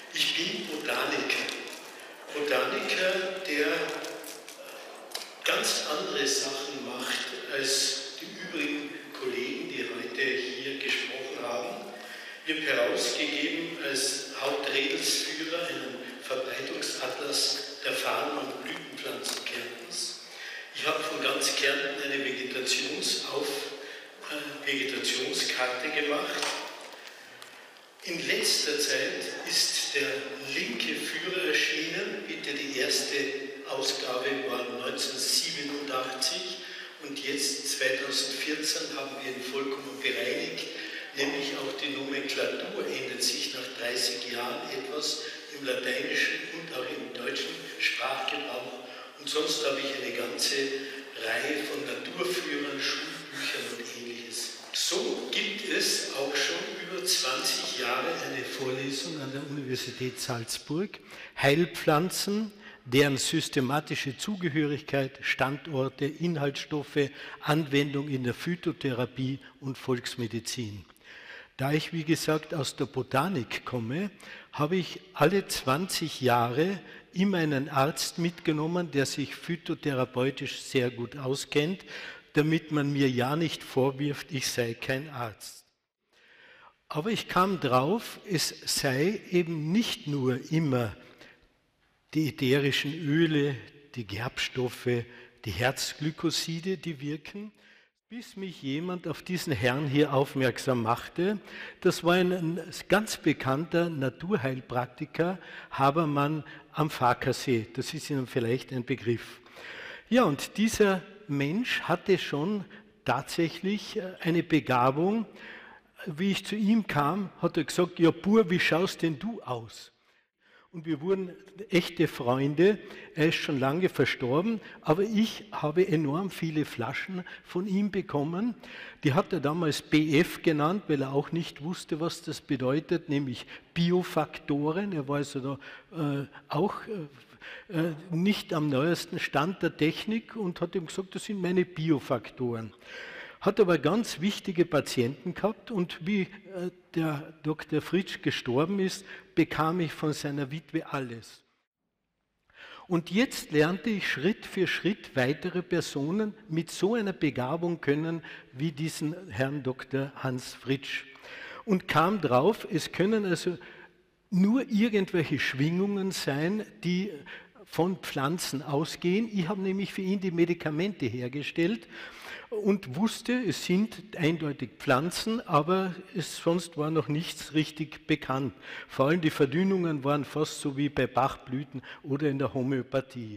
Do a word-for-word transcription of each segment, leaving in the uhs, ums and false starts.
Ich bin Botaniker. Botaniker, der ganz andere Sachen macht als die übrigen Kollegen, die heute hier gesprochen haben. Ich habe herausgegeben als Hauptredelsführer einen Verbreitungsatlas der Farn- und Blütenpflanzen Kärntens. Ich habe von ganz Kärnten eine Vegetationsauf, äh, Vegetationskarte gemacht. In letzter Zeit ist der linke Führer erschienen, bitte die erste Ausgabe war neunzehnhundertsiebenundachtzig und jetzt zweitausendvierzehn haben wir ihn vollkommen bereinigt, nämlich auch die Nomenklatur ändert sich nach dreißig Jahren etwas im lateinischen und auch im deutschen Sprachgebrauch und sonst habe ich eine ganze Reihe von Naturführern, Schulbüchern und ähnliches. So gibt es auch schon über zwanzig Jahre eine Vorlesung an der Universität Salzburg, Heilpflanzen, deren systematische Zugehörigkeit, Standorte, Inhaltsstoffe, Anwendung in der Phytotherapie und Volksmedizin. Da ich, wie gesagt, aus der Botanik komme, habe ich alle zwanzig Jahre immer einen Arzt mitgenommen, der sich phytotherapeutisch sehr gut auskennt, damit man mir ja nicht vorwirft, ich sei kein Arzt. Aber ich kam drauf, es sei eben nicht nur immer die ätherischen Öle, die Gerbstoffe, die Herzglykoside, die wirken, bis mich jemand auf diesen Herrn hier aufmerksam machte. Das war ein ganz bekannter Naturheilpraktiker, Habermann am Farkasee. Das ist Ihnen vielleicht ein Begriff. Ja, und dieser Mensch hatte schon tatsächlich eine Begabung. Wie ich zu ihm kam, hat er gesagt, ja Bur, wie schaust denn du aus? Und wir wurden echte Freunde. Er ist schon lange verstorben, aber ich habe enorm viele Flaschen von ihm bekommen. Die hat er damals B F genannt, weil er auch nicht wusste, was das bedeutet, nämlich Biofaktoren. Er war also da äh, auch äh, nicht am neuesten Stand der Technik und hat ihm gesagt, das sind meine Biofaktoren. Hat aber ganz wichtige Patienten gehabt und wie der Doktor Fritsch gestorben ist, bekam ich von seiner Witwe alles. Und jetzt lernte ich Schritt für Schritt weitere Personen mit so einer Begabung kennen wie diesen Herrn Doktor Hans Fritsch. Und kam drauf, es können also nur irgendwelche Schwingungen sein, die von Pflanzen ausgehen. Ich habe nämlich für ihn die Medikamente hergestellt und wusste, es sind eindeutig Pflanzen, aber es, sonst war noch nichts richtig bekannt. Vor allem die Verdünnungen waren fast so wie bei Bachblüten oder in der Homöopathie.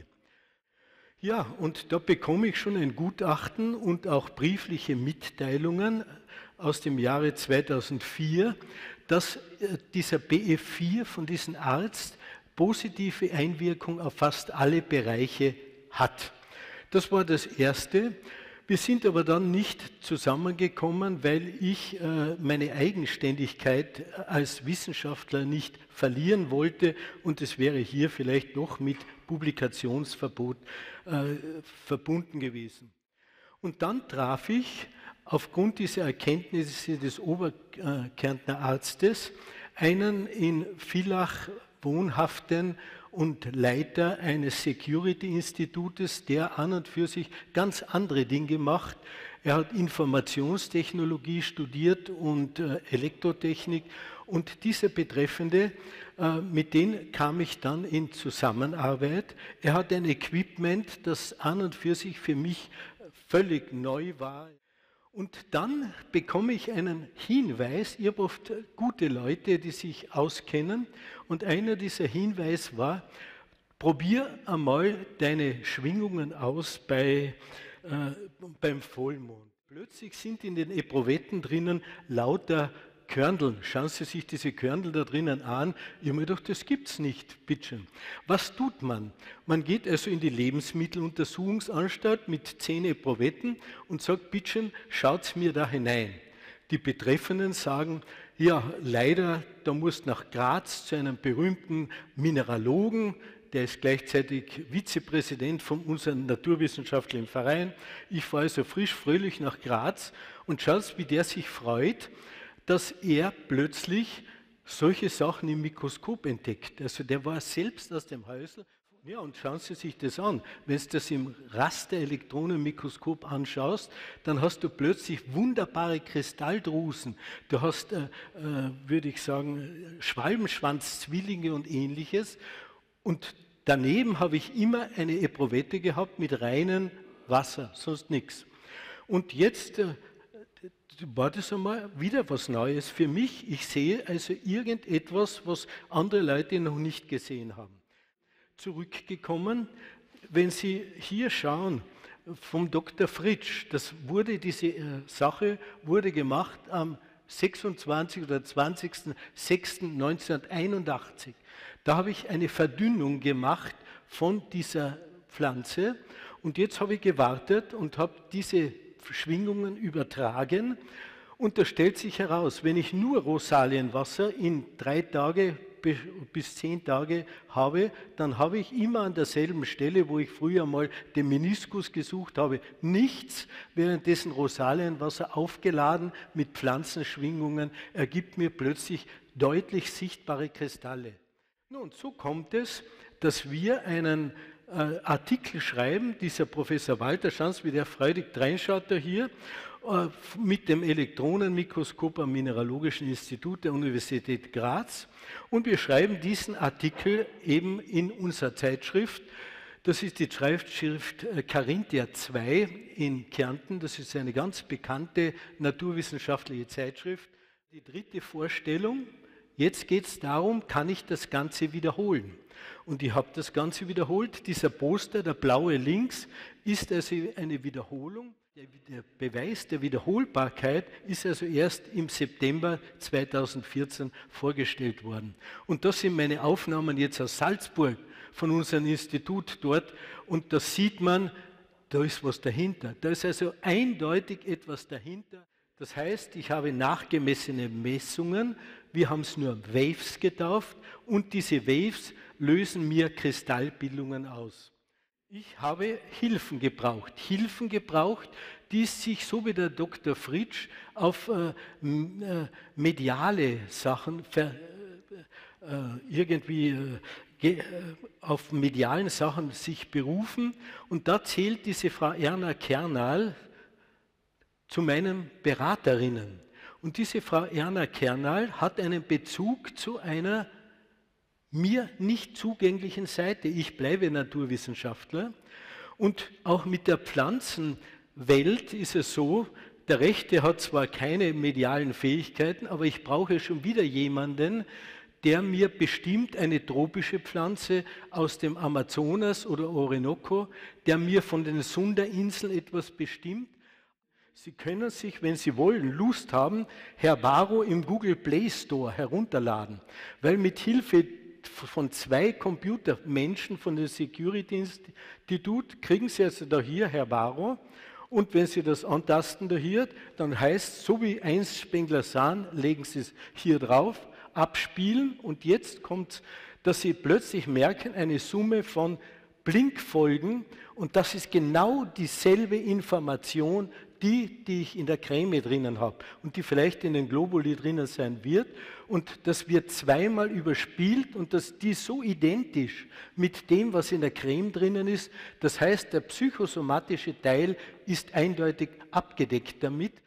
Ja, und da bekomme ich schon ein Gutachten und auch briefliche Mitteilungen aus dem Jahre zweitausendvier, dass dieser B F vier von diesem Arzt positive Einwirkung auf fast alle Bereiche hat. Das war das Erste. Wir sind aber dann nicht zusammengekommen, weil ich äh, meine Eigenständigkeit als Wissenschaftler nicht verlieren wollte und es wäre hier vielleicht noch mit Publikationsverbot äh, verbunden gewesen. Und dann traf ich aufgrund dieser Erkenntnisse des Oberkärntner Arztes einen in Villach wohnhaften und Leiter eines Security-Institutes, der an und für sich ganz andere Dinge macht. Er hat Informationstechnologie studiert und äh, Elektrotechnik und dieser Betreffende, äh, mit dem kam ich dann in Zusammenarbeit. Er hat ein Equipment, das an und für sich für mich völlig neu war. Und dann bekomme ich einen Hinweis, ich habe oft gute Leute, die sich auskennen, und einer dieser Hinweise war, probier einmal deine Schwingungen aus bei, äh, beim Vollmond. Plötzlich sind in den Eprouvetten drinnen lauter Körndeln. Schauen Sie sich diese Körndeln da drinnen an. Ich habe mir gedacht, das gibt es nicht, bitteschön. Was tut man? Man geht also in die Lebensmitteluntersuchungsanstalt mit zehn Eprouvetten und sagt, bitteschön, schaut mir da hinein. Die Betreffenden sagen, ja, leider, da musst nach Graz zu einem berühmten Mineralogen, der ist gleichzeitig Vizepräsident von unserem naturwissenschaftlichen Verein. Ich fahre also frisch, fröhlich nach Graz und schaut, wie der sich freut, dass er plötzlich solche Sachen im Mikroskop entdeckt. Also der war selbst aus dem Häusl. Ja, und schauen Sie sich das an. Wenn du das im Rasterelektronenmikroskop anschaust, dann hast du plötzlich wunderbare Kristalldrusen. Du hast, äh, äh, würde ich sagen, Schwalbenschwanzzwillinge und Ähnliches. Und daneben habe ich immer eine Epruvette gehabt mit reinem Wasser, sonst nichts. Und jetzt äh, war das einmal wieder was Neues für mich. Ich sehe also irgendetwas, was andere Leute noch nicht gesehen haben. Zurückgekommen, wenn Sie hier schauen, vom Doktor Fritsch, das wurde, diese äh, Sache wurde gemacht am sechsundzwanzigsten oder zwanzigsten sechsten neunzehnhunderteinundachtzig. Da habe ich eine Verdünnung gemacht von dieser Pflanze und jetzt habe ich gewartet und habe diese Schwingungen übertragen und da stellt sich heraus, wenn ich nur Rosalienwasser in drei Tage bis zehn Tage habe, dann habe ich immer an derselben Stelle, wo ich früher mal den Meniskus gesucht habe, nichts, währenddessen Rosalienwasser aufgeladen mit Pflanzenschwingungen ergibt mir plötzlich deutlich sichtbare Kristalle. Nun, so kommt es, dass wir einen äh, Artikel schreiben, dieser Professor Walter, schauen Sie, wie der freudig reinschaut da hier, äh, mit dem Elektronenmikroskop am Mineralogischen Institut der Universität Graz. Und wir schreiben diesen Artikel eben in unserer Zeitschrift. Das ist die Zeitschrift Carinthia zwei in Kärnten. Das ist eine ganz bekannte naturwissenschaftliche Zeitschrift. Die dritte Vorstellung. Jetzt geht es darum, kann ich das Ganze wiederholen? Und ich habe das Ganze wiederholt. Dieser Poster, der blaue links, ist also eine Wiederholung. Der Beweis der Wiederholbarkeit ist also erst im September zweitausendvierzehn vorgestellt worden. Und das sind meine Aufnahmen jetzt aus Salzburg von unserem Institut dort. Und da sieht man, da ist was dahinter. Da ist also eindeutig etwas dahinter. Das heißt, ich habe nachgemessene Messungen, wir haben es nur Waves getauft und diese Waves lösen mir Kristallbildungen aus. Ich habe Hilfen gebraucht, Hilfen gebraucht, die sich, so wie der Doktor Fritsch, auf äh, mediale Sachen, ver, äh, irgendwie äh, auf medialen Sachen sich berufen. Und da zählt diese Frau Erna Kernal zu meinen Beraterinnen. Und diese Frau Erna Kernal hat einen Bezug zu einer mir nicht zugänglichen Seite. Ich bleibe Naturwissenschaftler und auch mit der Pflanzenwelt ist es so, der Rechte hat zwar keine medialen Fähigkeiten, aber ich brauche schon wieder jemanden, der mir bestimmt eine tropische Pflanze aus dem Amazonas oder Orinoco, der mir von den Sunda-Inseln etwas bestimmt. Sie können sich, wenn Sie wollen, Lust haben, Herbaro im Google Play Store herunterladen, weil mit Hilfe von zwei Computermenschen von dem Security Institut kriegen Sie also da hier Herbaro und wenn Sie das antasten da hier, dann heißt es, so wie einst Spengler sahen, legen Sie es hier drauf, abspielen und jetzt kommt, dass Sie plötzlich merken, eine Summe von Blinkfolgen und das ist genau dieselbe Information, die, die ich in der Creme drinnen habe und die vielleicht in den Globuli drinnen sein wird. Und das wird zweimal überspielt und das, die ist so identisch mit dem, was in der Creme drinnen ist. Das heißt, der psychosomatische Teil ist eindeutig abgedeckt damit.